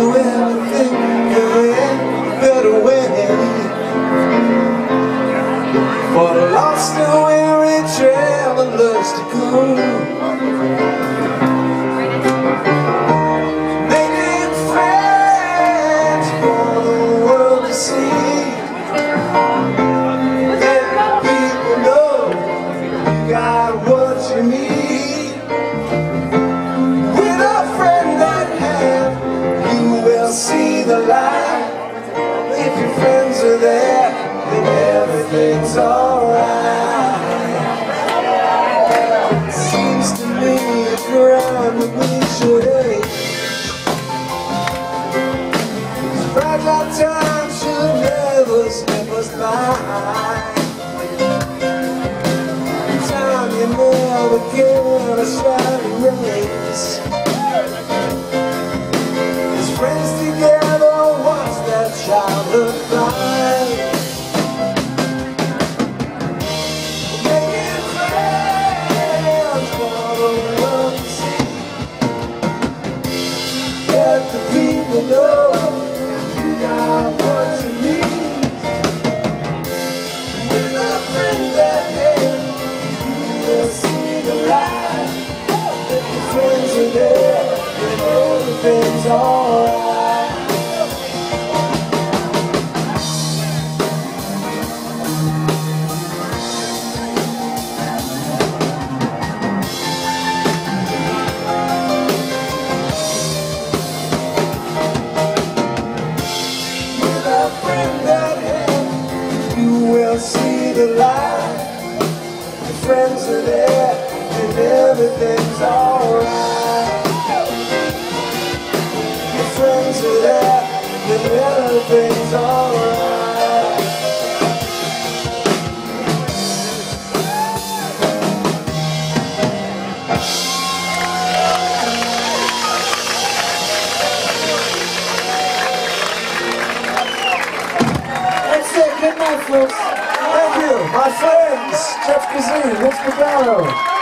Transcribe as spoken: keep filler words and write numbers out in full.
do everything the better way. For the lost and weary travelers to go, making friends for the world to see. Let people know you got what you need. With a friend at hand, you will see the light. If your friends are there, then everything's alright. Seems to me a crime that we should hate. Fragile time should never slip us by. Time you never get a shining race. As friends together watch that childhood fly. Making friends for the world to see. Let the people know you got what you need. With a friend at hand, you will see the light. If your friends are there, then everything's alright. With a friend at hand, you will see the light. Your friends are there, and everything's alright. Your friends are there, and everything's alright. That's it, good night folks. Thank you, my friends, Jeff Kazoo, Vince Pagano.